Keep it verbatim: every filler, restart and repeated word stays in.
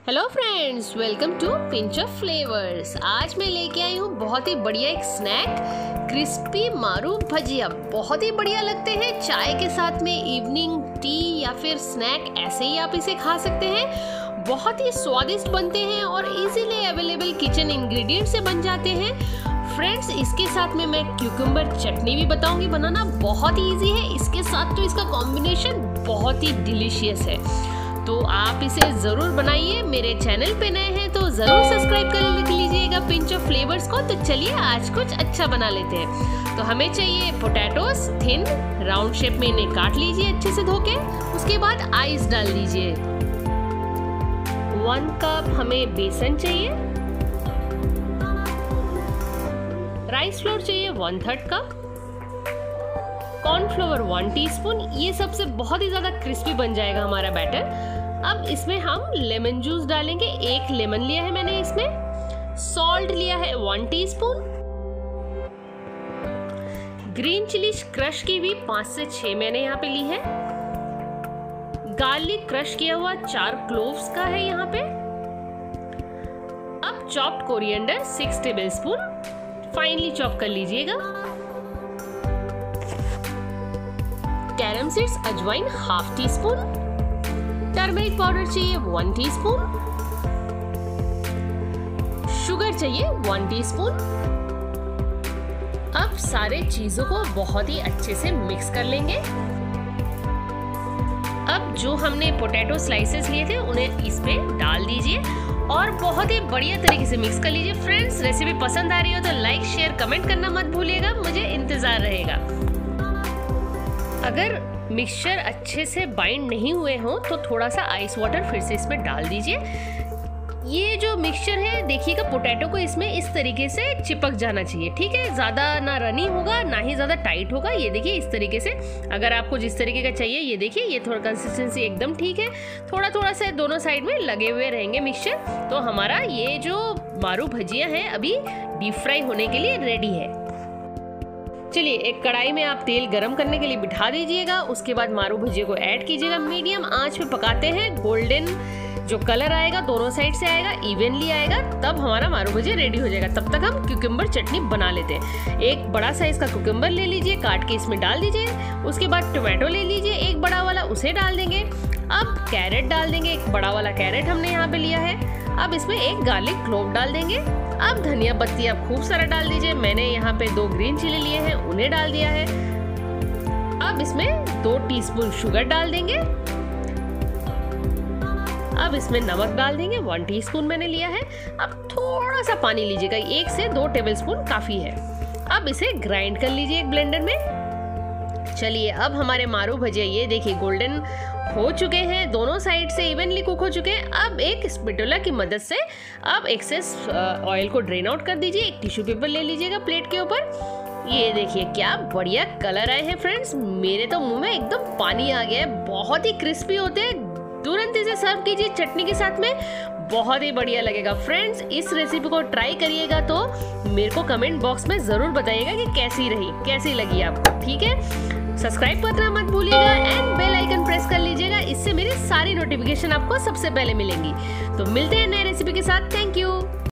Hello friends, welcome to pinch of flavours. आज मैं लेके आई हूँ बहुत ही बढ़िया एक स्नैक, क्रिस्पी मारू भजिया। बहुत ही बढ़िया लगते हैं चाय के साथ में, इवनिंग टी या फिर स्नैक ऐसे ही आप इसे खा सकते हैं। बहुत ही स्वादिष्ट बनते हैं और इजीली अवेलेबल किचन इंग्रेडिएंट से बन जाते हैं। फ्रेंड्स, इसके साथ में मैं क्यूकम्बर चटनी भी बताऊंगी बनाना। बहुत ही इजी है, इसके साथ तो इसका कॉम्बिनेशन बहुत ही डिलीशियस है। तो आप इसे ज़रूर बनाइए। मेरे चैनल पे नए हैं तो ज़रूर सब्सक्राइब कर लीजिएगा पिंच ऑफ फ्लेवर्स को। तो चलिए आज कुछ अच्छा बना लेते हैं। तो हमें चाहिए पोटैटोस, थिन राउंड शेप में इन्हें काट लीजिए अच्छे से धो के। उसके बाद आइस डाल दीजिए। वन कप हमें बेसन चाहिए। राइस फ्लोर चाहिए one third cup. Cornflour one teaspoon. ये सबसे बहुत ही ज्यादा क्रिस्पी बन जाएगा हमारा बैटर। अब इसमें हम लेमन जूस डालेंगे। एक लेमन लिया है मैंने इसमें। सॉल्ट लिया है one teaspoon. Green chilli crush की हुई पांच से छह मैंने यहाँ पे ली है। गार्लिक क्रश किया हुआ चार क्लोव्स का है यहाँ पे। अब chopped coriander six tablespoon finally chop कर लीजिएगा। कैरम सीड्स अजवाइन half teaspoon. Turmeric powder चाहिए वन टीस्पून। शुगर चाहिए वन टीस्पून। अब सारे चीजों को बहुत ही अच्छे से मिक्स कर लेंगे। अब जो हमने पोटैटो स्लाइसेस लिए थे उन्हें इसमें डाल दीजिए और बहुत ही बढ़िया तरीके से मिक्स कर लीजिए। फ्रेंड्स, रेसिपी पसंद आ रही हो तो लाइक शेयर कमेंट करना मत भूलिएगा, मुझे इंतजार रहेगा। अगर मिक्सचर अच्छे से बाइंड नहीं हुए हो तो थोड़ा सा आइस वाटर फिर से इसमें डाल दीजिए। ये जो मिक्सचर है देखिएगा, पोटैटो को इसमें इस तरीके से चिपक जाना चाहिए, ठीक है। ज़्यादा ना रनी होगा ना ही ज़्यादा टाइट होगा। ये देखिए इस तरीके से। अगर आपको जिस तरीके का चाहिए, ये देखिए ये थोड़ा कंसिस्टेंसी एकदम ठीक है। थोड़ा थोड़ा सा दोनों साइड में लगे हुए रहेंगे मिक्सचर। तो हमारा ये जो मारू भजिया है अभी डीप फ्राई होने के लिए रेडी है। चलिए एक कढ़ाई में आप तेल गरम करने के लिए बिठा दीजिएगा। उसके बाद मारू भजिया को ऐड कीजिएगा। मीडियम आंच पे पकाते हैं। गोल्डन जो कलर आएगा दोनों साइड से आएगा, इवनली आएगा, तब हमारा मारू भजिया रेडी हो जाएगा। तब तक हम क्यूकम्बर चटनी बना लेते हैं। एक बड़ा साइज का क्यूकम्बर ले लीजिए, काट के इसमें डाल दीजिए। उसके बाद टोमेटो ले लीजिए एक बड़ा वाला, उसे डाल देंगे। अब कैरेट डाल देंगे, एक बड़ा वाला कैरेट हमने यहाँ पे लिया है। अब इसमें एक गार्लिक क्लोव डाल देंगे। अब धनिया पत्ती आप खूब सारा डाल दीजिए। मैंने यहाँ पे दो ग्रीन चिली लिए हैं, उन्हें डाल दिया है। अब इसमें दो टीस्पून शुगर डाल देंगे। अब इसमें नमक डाल देंगे, वन टीस्पून मैंने लिया है। अब थोड़ा सा पानी लीजिएगा, एक से दो टेबलस्पून काफी है। अब इसे ग्राइंड कर लीजिए एक ब्लेंडर में। चलिए अब हमारे मारू भजिया ये देखिए गोल्डन हो चुके हैं, दोनों साइड से इवनली कुक हो चुके हैं। अब एक स्पैटुला की मदद से अब एक्सेस ऑयल को ड्रेन आउट कर दीजिए। एक टिश्यू पेपर ले लीजिएगा प्लेट के ऊपर। ये देखिए क्या बढ़िया कलर आए हैं फ्रेंड्स। मेरे तो मुंह में एकदम पानी आ गया है। बहुत ही क्रिस्पी होते हैं। तुरंत इसे सर्व कीजिए चटनी के साथ में, बहुत ही बढ़िया लगेगा। फ्रेंड्स, इस रेसिपी को ट्राई करिएगा तो मेरे को कमेंट बॉक्स में जरूर बताइएगा कि कैसी रही, कैसी लगी आपको, ठीक है। सब्सक्राइब करना मत भूलिएगा एंड बेल आइकन प्रेस कर लीजिएगा। इससे मेरी सारी नोटिफिकेशन आपको सबसे पहले मिलेंगी। तो मिलते हैं नए रेसिपी के साथ। Thank you.